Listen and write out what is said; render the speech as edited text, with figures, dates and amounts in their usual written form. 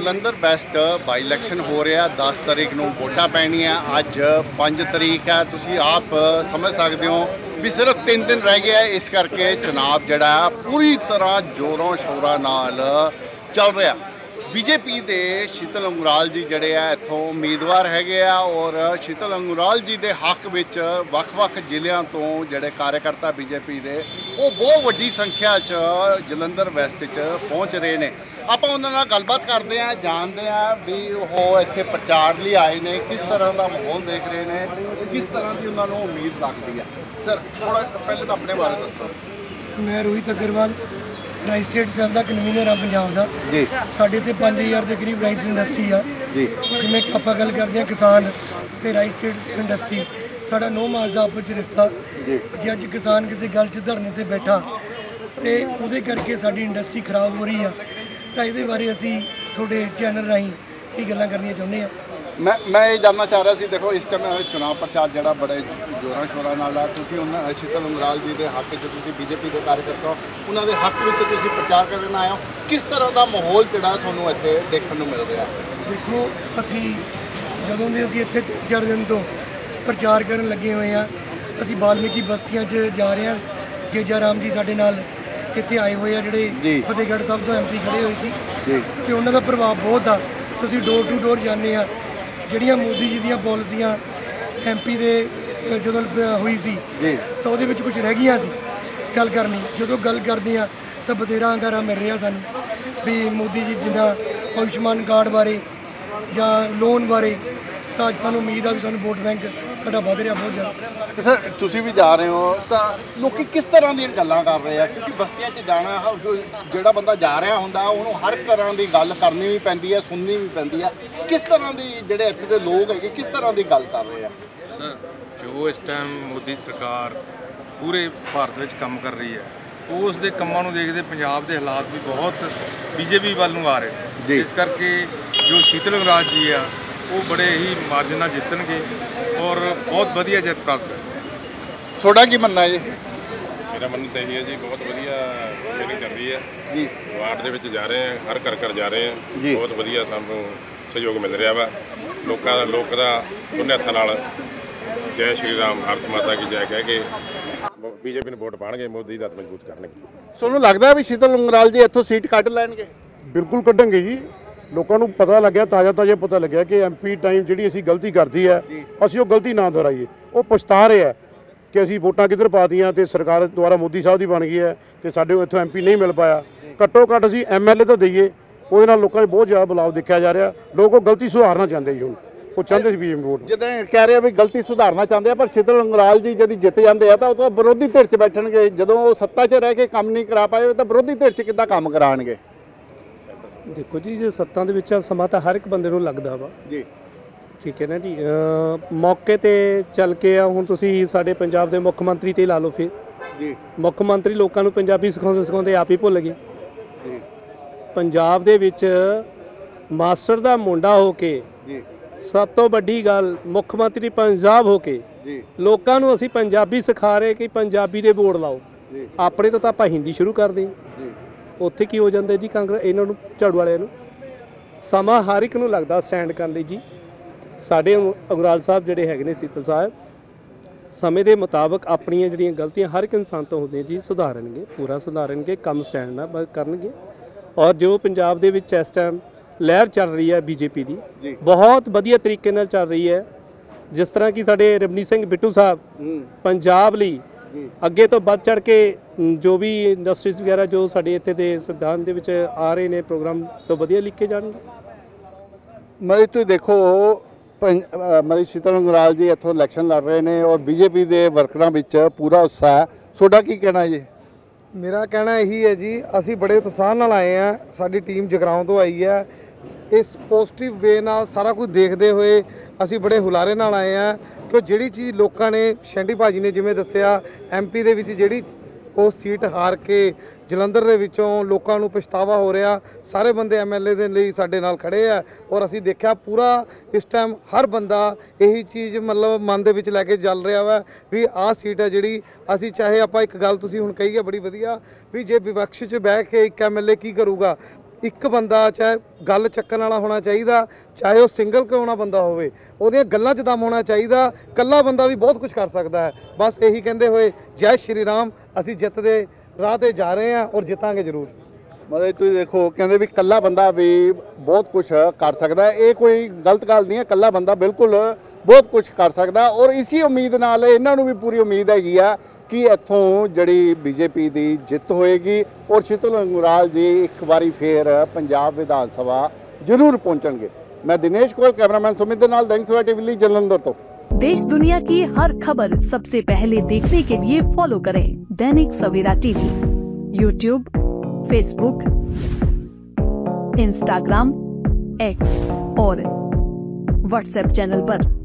Jalandhar West ਬਾਈ election ਹੋ ਰਿਹਾ 10 ਤਾਰੀਖ ਨੂੰ ਵੋਟਾਂ ਪੈਣੀਆਂ। ਅੱਜ 5 ਤਰੀਕ ਹੈ। ਤੁਸੀਂ ਆਪ ਸਮਝ ਸਕਦੇ ਹੋ ਵੀ ਸਿਰਫ 3 ਦਿਨ ਰਹਿ ਗਿਆ। ਇਸ ਕਰਕੇ ਚੁਣਾਵ ਜਿਹੜਾ ਪੂਰੀ ਤਰ੍ਹਾਂ ਜ਼ੋਰਾਂ ਸ਼ੋਰਾਂ ਨਾਲ ਚੱਲ ਰਿਹਾ। बीजेपी ਦੇ ਸ਼ੀਤਲ ਉਂਗਰਾਲ ਜੀ ਜਿਹੜੇ ਆ ਇੱਥੋਂ ਉਮੀਦਵਾਰ ਹੈਗੇ ਆ ਔਰ ਸ਼ੀਤਲ ਉਂਗਰਾਲ ਜੀ ਦੇ ਹੱਕ ਵਿੱਚ ਵੱਖ-ਵੱਖ ਜ਼ਿਲ੍ਹਿਆਂ ਤੋਂ ਜਿਹੜੇ ਕਾਰਜਕਰਤਾ ਬੀਜੇਪੀ ਦੇ ਉਹ ਬਹੁਤ ਵੱਡੀ ਸੰਖਿਆ 'ਚ ਜਲੰਧਰ ਵੈਸਟ 'ਚ ਪਹੁੰਚ ਰਹੇ ਨੇ। ਆਪਾਂ ਉਹਨਾਂ ਨਾਲ ਗੱਲਬਾਤ ਕਰਦੇ ਆ, ਜਾਣਦੇ ਆ ਵੀ ਉਹ ਇੱਥੇ ਪ੍ਰਚਾਰ ਲਈ ਆਏ ਨੇ, ਕਿਸ ਤਰ੍ਹਾਂ ਦਾ ਮਾਹੌਲ ਦੇਖ ਰਹੇ ਨੇ, ਕਿਸ ਤਰ੍ਹਾਂ ਦੀ ਉਹਨਾਂ ਨੂੰ ਉਮੀਦ ਲੱਗਦੀ ਹੈ। ਸਰ ਥੋੜਾ ਪਹਿਲੇ ਤਾਂ ਆਪਣੇ ਬਾਰੇ ਦੱਸੋ। मैं Rohit Agrawal rice state cell का कन्वीनर हाँ पंजाब का जी। साढ़े इतने 5000 के करीब राइस इंडस्ट्री आ जी। जिमें आप गल करते हैं किसान तो राइस स्टेट इंडस्ट्री साढ़ा 9 मार्च का आपस में रिश्ता जी। अज किसान किसी गल च धरने पर बैठा तो वो करके साड़ी इंडस्ट्री खराब हो रही है तो ये बारे असी थोड़े चैनल राही की गल्लां करनियां चाहुंदे आ। मैं ये जानना चाह रहा सी, देखो इस टाइम चुनाव प्रचार जो बड़े जोरों शोरों नाल आ। शीतल ਉਂਗਰਾਲ जी के हक च बीजेपी के कार्यकर्ता उन्होंने हक में प्रचार करने आए हो, किस तरह का माहौल जोड़ा थानू इत्थे देखने को मिल रहा? देखो असी जदों दे असी इत्थे 3-4 दिन तो प्रचार करन लगे हुए हैं। असी वाल्मीकि बस्तियां च जा रहे हैं। गेजा राम जी साडे नाल इत्थे आए हुए हैं, जिहड़े फतेहगढ़ साहब तो MP खड़े हुए सी ते उन्हां दा प्रभाव बहुत आ। तुसीं डोर टू डोर जाने आ ਜਿਹੜੀਆਂ ਮੋਦੀ ਜੀ ਦੀਆਂ ਪਾਲਿਸੀਆਂ MP ਦੇ ਜਦੋਂ ਹੋਈ ਸੀ ਤਾਂ ਉਹਦੇ ਵਿੱਚ ਕੁਝ ਰਹਿ ਗਈਆਂ ਸੀ ਗੱਲ ਕਰਨੀ। ਜਦੋਂ ਗੱਲ ਕਰਦੇ ਆ ਤਾਂ ਬਥੇਰਾ ਹੰਗਾਰਾ ਮਿਲ ਰਿਹਾ ਸਾਨੂੰ ਵੀ ਮੋਦੀ ਜੀ ਜਿੱਦਾਂ ਆਯੁਸ਼ਮਾਨ ਕਾਰਡ ਬਾਰੇ ਜਾਂ ਲੋਨ ਬਾਰੇ, ਤਾਂ ਅੱਜ ਸਾਨੂੰ ਉਮੀਦ ਆ ਵੀ ਸਾਨੂੰ ਵੋਟ ਬੈਂਕ ਸਾਡਾ ਵੱਧ ਰਿਹਾ ਬਹੁਤ ਜ਼ਿਆਦਾ। ਸਰ ਤੁਸੀਂ ਵੀ ਜਾ ਰਹੇ ਹੋ ਤਾਂ ਲੋਕੀ ਕਿਸ ਤਰ੍ਹਾਂ ਦੀਆਂ ਗੱਲਾਂ ਕਰ ਰਹੇ ਆ? ਕਿਉਂਕਿ ਬਸਤੀਆਂ 'ਚ ਜਾਣਾ ਜਿਹੜਾ ਬੰਦਾ ਜਾ ਰਿਹਾ ਹੁੰਦਾ ਉਹਨੂੰ ਹਰ ਤਰ੍ਹਾਂ ਦੀ ਗੱਲ ਕਰਨੀ ਵੀ ਪੈਂਦੀ ਹੈ, ਸੁਣਨੀ ਵੀ ਪੈਂਦੀ ਹੈ। ਕਿਸ ਤਰ੍ਹਾਂ ਦੀ ਜਿਹੜੇ ਇੱਥੇ ਦੇ ਲੋਕ ਹੈਗੇ ਕਿਸ ਤਰ੍ਹਾਂ ਦੀ ਗੱਲ ਕਰ ਰਹੇ ਆ? ਸਰ ਜੋ ਇਸ ਟਾਈਮ ਮੋਦੀ ਸਰਕਾਰ ਪੂਰੇ ਭਾਰਤ ਵਿੱਚ ਕੰਮ ਕਰ ਰਹੀ ਹੈ ਉਸ ਦੇ ਕੰਮਾਂ ਨੂੰ ਦੇਖਦੇ ਪੰਜਾਬ ਦੇ ਹਾਲਾਤ ਵੀ ਬਹੁਤ BJP ਵੱਲ ਨੂੰ ਆ ਰਹੇ ਨੇ। ਇਸ ਕਰਕੇ ਜੋ ਸ਼ੀਤਲ ਉਂਗਰਾਲ ਜੀ ਆ ਉਹ ਬੜੇ ਹੀ ਮਾਰਜਨ ਨਾਲ ਜਿੱਤਣਗੇ ਔਰ ਬਹੁਤ ਵਧੀਆ ਜਿੱਤ ਪ੍ਰਾਪਤ ਹੈ। ਤੁਹਾਡਾ ਕੀ ਮੰਨਣਾ ਹੈ ਜੀ? ਮੇਰਾ ਮੰਨਣਾ ਤਾਂ ਇਹੀ ਹੈ ਜੀ, ਬਹੁਤ ਵਧੀਆ ਮੀਟਿੰਗ ਚੱਲ ਰਹੀ ਹੈ ਜੀ। ਵਾਰਡ ਦੇ ਵਿੱਚ ਜਾ ਰਹੇ ਹਾਂ, ਹਰ ਘਰ ਜਾ ਰਹੇ ਹਾਂ, ਬਹੁਤ ਵਧੀਆ ਸਾਨੂੰ ਸਹਿਯੋਗ ਮਿਲ ਰਿਹਾ ਵਾ। ਲੋਕ ਦਾ ਉਹਨੇ ਹੱਥਾਂ ਨਾਲ ਜੈ ਸ਼੍ਰੀ ਰਾਮ ਭਾਰਤ ਮਾਤਾ ਕੀ ਜੈ ਕਹਿ ਕੇ BJP ਨੂੰ ਵੋਟ ਪਾਣਗੇ, ਮੋਦੀ ਦਾ ਮਜ਼ਬੂਤ ਕਰਨਗੇ। ਤੁਹਾਨੂੰ ਲੱਗਦਾ ਵੀ ਸ਼ੀਤਲ ਉਂਗਰਾਲ ਜੀ ਇੱਥੋਂ ਸੀਟ ਕੱਢ ਲੈਣਗੇ? ਬਿਲਕੁਲ ਕੱਢਣਗੇ ਜੀ। ਲੋਕਾਂ ਨੂੰ ਪਤਾ ਲੱਗਿਆ, ਤਾਜ਼ਾ ਪਤਾ ਲੱਗਿਆ ਕਿ MP ਟਾਈਮ ਜਿਹੜੀ ਅਸੀਂ ਗਲਤੀ ਕਰਦੀ ਹੈ ਅਸੀਂ ਉਹ ਗਲਤੀ ਨਾ ਦੁਹਰਾਈਏ। ਉਹ ਪਛਤਾ ਰਹੇ ਆ ਕਿ ਅਸੀਂ ਵੋਟਾਂ ਕਿੱਧਰ ਪਾਤੀਆਂ ਤੇ ਸਰਕਾਰ ਦੁਆਰਾ ਮੋਦੀ ਸਾਹਿਬ ਦੀ ਬਣ ਗਈ ਹੈ ਤੇ ਸਾਡੇ ਇੱਥੋਂ MP ਨਹੀਂ ਮਿਲ ਪਾਇਆ। ਘੱਟੋ ਘੱਟ ਅਸੀਂ MLA ਤਾਂ ਦਈਏ। ਉਹਦੇ ਨਾਲ ਲੋਕਾਂ 'ਚ ਬਹੁਤ ਜ਼ਿਆਦਾ ਬਦਲਾਅ ਦੇਖਿਆ ਜਾ ਰਿਹਾ। ਲੋਕ ਉਹ ਗਲਤੀ ਸੁਧਾਰਨਾ ਚਾਹੁੰਦੇ ਜੀ। ਹੁਣ ਉਹ ਚਾਹੁੰਦੇ ਸੀ BJP ਵੋਟ ਜਿੱਦਾਂ ਕਹਿ ਰਹੇ ਆ ਵੀ ਗਲਤੀ ਸੁਧਾਰਨਾ ਚਾਹੁੰਦੇ ਆ, ਪਰ ਸ਼ੀਤਲ ਉਂਗਰਾਲ ਜੀ ਜਦ ਜਿੱਤ ਜਾਂਦੇ ਆ ਤਾਂ ਉਹ ਤਾਂ ਵਿਰੋਧੀ ਧਿਰ 'ਚ ਬੈਠਣਗੇ। ਜਦੋਂ ਉਹ ਸੱਤਾ 'ਚ ਰਹਿ ਕੇ ਕੰਮ ਨਹੀਂ ਕਰਾ ਪਾਏ ਤਾਂ ਵਿਰੋਧੀ ਧਿਰ 'ਚ ਕਿੱਦਾਂ ਕੰਮ ਕਰਾਉਣਗੇ? देखो जी, जो सत्ता ਦੇ ਵਿੱਚ ਸਮਾਂ ਤਾਂ ਹਰ ਇੱਕ ਬੰਦੇ ਨੂੰ ਲੱਗਦਾ ਵਾ ਜੀ, ਠੀਕ ਹੈ ਨਾ ਜੀ। ਮੌਕੇ ਤੇ ਚੱਲ ਕੇ ਆ ਹੁਣ ਤੁਸੀਂ ਸਾਡੇ ਪੰਜਾਬ ਦੇ ਮੁੱਖ ਮੰਤਰੀ ਤੇ ਲਾ ਲਓ ਫਿਰ ਜੀ। ਮੁੱਖ ਮੰਤਰੀ ਲੋਕਾਂ ਨੂੰ ਪੰਜਾਬੀ ਸਿਖਾਉਂਦੇ ਆਪ ਹੀ ਭੁੱਲ ਗਏ ਜੀ। ਪੰਜਾਬ ਦੇ ਵਿੱਚ ਮਾਸਟਰ ਦਾ ਮੁੰਡਾ ਹੋ ਕੇ ਜੀ, ਸਭ ਤੋਂ ਵੱਡੀ ਗੱਲ ਮੁੱਖ ਮੰਤਰੀ ਪੰਜਾਬ ਹੋ ਕੇ ਜੀ ਲੋਕਾਂ ਨੂੰ ਅਸੀਂ ਪੰਜਾਬੀ ਸਿਖਾ ਰਹੇ ਕਿ ਪੰਜਾਬੀ ਦੇ ਬੋਰਡ ਲਾਓ। ਆਪਣੇ ਤੋਂ ਤਾਂ ਆਪਾਂ ਹਿੰਦੀ ਸ਼ੁਰੂ ਕਰਦੇ ਹਾਂ। ਉੱਥੇ ਕੀ ਹੋ ਜਾਂਦਾ ਜੀ? ਕਾਂਗਰਸ ਇਹਨਾਂ ਨੂੰ ਝਾੜੂ ਵਾਲਿਆਂ ਨੂੰ ਸਮਾਂ ਹਰ ਇੱਕ ਨੂੰ ਲੱਗਦਾ ਸਟੈਂਡ ਕਰਨ ਲਈ ਜੀ। ਸਾਡੇ ਉਂਗਰਾਲ ਸਾਹਿਬ ਜਿਹੜੇ ਹੈਗੇ ਨੇ ਸੀਤਲ ਸਾਹਿਬ ਸਮੇਂ ਦੇ ਮੁਤਾਬਕ ਆਪਣੀਆਂ ਜਿਹੜੀਆਂ ਗਲਤੀਆਂ ਹਰ ਇੱਕ ਇਨਸਾਨ ਤੋਂ ਹੁੰਦੀਆਂ ਜੀ ਸੁਧਾਰਨਗੇ, ਪੂਰਾ ਸੁਧਾਰਨਗੇ, ਕੰਮ ਸਟੈਂਡ ਨਾਲ ਕਰਨਗੇ। ਔਰ ਜੋ ਪੰਜਾਬ ਦੇ ਵਿੱਚ ਇਸ ਟਾਈਮ ਲਹਿਰ ਚੱਲ ਰਹੀ ਹੈ BJP ਦੀ ਬਹੁਤ ਵਧੀਆ ਤਰੀਕੇ ਨਾਲ ਚੱਲ ਰਹੀ ਹੈ। ਜਿਸ ਤਰ੍ਹਾਂ ਕਿ ਸਾਡੇ ਰਵਨੀਤ ਸਿੰਘ ਬਿੱਟੂ ਸਾਹਿਬ ਪੰਜਾਬ ਲਈ ਅੱਗੇ ਤੋਂ ਵੱਧ ਚੜ ਕੇ ਜੋ ਵੀ ਇੰਡਸਟਰੀਜ਼ ਵਗੈਰਾ ਜੋ ਸਾਡੇ ਇੱਥੇ ਦੇ ਸੰਵਿਧਾਨ ਦੇ ਵਿੱਚ ਆ ਰਹੇ ਨੇ ਪ੍ਰੋਗਰਾਮ ਤੋਂ ਵਧੀਆ ਲਿਖੇ ਜਾਣਗੇ। ਮਤਲਬ ਤੁਸੀਂ ਦੇਖੋ ਮਤਲਬ ਸ਼ੀਤਲ ਉਂਗਰਾਲ ਜੀ ਇੱਥੋਂ ਇਲੈਕਸ਼ਨ ਲੜ ਰਹੇ ਨੇ ਔਰ BJP ਦੇ ਵਰਕਰਾਂ ਵਿੱਚ ਪੂਰਾ ਉਤਸ਼ਾਹ ਹੈ। ਤੁਹਾਡਾ ਕੀ ਕਹਿਣਾ ਜੀ? ਮੇਰਾ ਕਹਿਣਾ ਇਹੀ ਹੈ ਜੀ, ਅਸੀਂ ਬੜੇ ਉਤਸ਼ਾਹ ਨਾਲ ਆਏ ਹਾਂ। ਸਾਡੀ ਟੀਮ ਜਗਰਾਉਂ ਤੋਂ ਆਈ ਹੈ। ਇਸ ਪੋਜ਼ਿਟਿਵ ਵੇ ਨਾਲ ਸਾਰਾ ਕੁਝ ਦੇਖਦੇ ਹੋਏ ਅਸੀਂ ਬੜੇ ਹੁਲਾਰੇ ਨਾਲ ਆਏ ਹਾਂ ਕਿ ਜਿਹੜੀ ਚੀਜ਼ ਲੋਕਾਂ ਨੇ ਸ਼ੈਂਡੀ ਭਾਜੀ ਨੇ ਜਿਵੇਂ ਦੱਸਿਆ MP ਦੇ ਵਿੱਚ ਜਿਹੜੀ ਉਹ ਸੀਟ ਹਾਰ ਕੇ ਜਲੰਧਰ ਦੇ ਵਿੱਚੋਂ ਲੋਕਾਂ ਨੂੰ ਪਛਤਾਵਾ ਹੋ ਰਿਹਾ, ਸਾਰੇ ਬੰਦੇ MLA ਦੇ ਲਈ ਸਾਡੇ ਨਾਲ ਖੜੇ ਆ ਔਰ ਅਸੀਂ ਦੇਖਿਆ ਪੂਰਾ ਇਸ ਟਾਈਮ ਹਰ ਬੰਦਾ ਇਹੀ ਚੀਜ਼ ਮਤਲਬ ਮਨ ਦੇ ਵਿੱਚ ਲੈ ਕੇ ਚੱਲ ਰਿਹਾ ਵਾ ਵੀ ਆਹ ਸੀਟ ਹੈ ਜਿਹੜੀ ਅਸੀਂ ਚਾਹੇ ਆਪਾਂ ਇੱਕ ਗੱਲ ਤੁਸੀਂ ਹੁਣ ਕਹੀ ਹੈ ਬੜੀ ਵਧੀਆ ਵੀ ਜੇ ਵਿਪਕਸ਼ 'ਚ ਬਹਿ ਕੇ ਇੱਕ MLA ਕੀ ਕਰੂਗਾ, ਇੱਕ ਬੰਦਾ ਚਾਹੇ ਗੱਲ ਚੱਕਣ ਵਾਲਾ ਹੋਣਾ ਚਾਹੀਦਾ, ਚਾਹੇ ਉਹ ਸਿੰਗਲ ਕਿਉਂ ਨਾ ਬੰਦਾ ਹੋਵੇ, ਉਹਦੀਆਂ ਗੱਲਾਂ 'ਚ ਦਮ ਹੋਣਾ ਚਾਹੀਦਾ। ਇਕੱਲਾ ਬੰਦਾ ਵੀ ਬਹੁਤ ਕੁਝ ਕਰ ਸਕਦਾ ਹੈ। ਬਸ ਇਹੀ ਕਹਿੰਦੇ ਹੋਏ ਜੈ ਸ਼੍ਰੀ ਰਾਮ। ਅਸੀਂ ਜਿੱਤ ਦੇ ਰਾਹ ਤੇ ਜਾ ਰਹੇ ਹਾਂ ਔਰ ਜਿੱਤਾਂਗੇ ਜ਼ਰੂਰ। ਮਤਲਬ ਤੁਸੀਂ ਦੇਖੋ, ਕਹਿੰਦੇ ਵੀ ਇਕੱਲਾ ਬੰਦਾ ਵੀ ਬਹੁਤ ਕੁਝ ਕਰ ਸਕਦਾ। ਇਹ ਕੋਈ ਗਲਤ ਗੱਲ ਨਹੀਂ ਹੈ, ਇਕੱਲਾ ਬੰਦਾ ਬਿਲਕੁਲ ਬਹੁਤ ਕੁਝ ਕਰ ਸਕਦਾ। ਔਰ ਇਸੀ ਉਮੀਦ ਨਾਲ ਇਹਨਾਂ ਨੂੰ ਵੀ ਪੂਰੀ ਉਮੀਦ ਹੈਗੀ ਆ ਕਿ ਇੱਥੋਂ ਜਿਹੜੀ ਬੀਜੇਪੀ ਦੀ ਜਿੱਤ ਹੋਏਗੀ ਔਰ ਸ਼ੀਤਲ ਅੰਗਰਾਲ ਜੀ ਇੱਕ ਵਾਰੀ ਫੇਰ ਪੰਜਾਬ ਵਿਧਾਨ ਸਭਾ ਜ਼ਰੂਰ ਪਹੁੰਚਣਗੇ। मैं दिनेश कोल, कैमरामैन सुमित दे नाल, दैनिक सवेरा टीवी जलंधर तो। देश दुनिया की हर खबर सबसे पहले देखने के लिए फॉलो करें Dainik Savera TV, YouTube, Facebook, Instagram, X और व्हाट्सएप चैनल पर।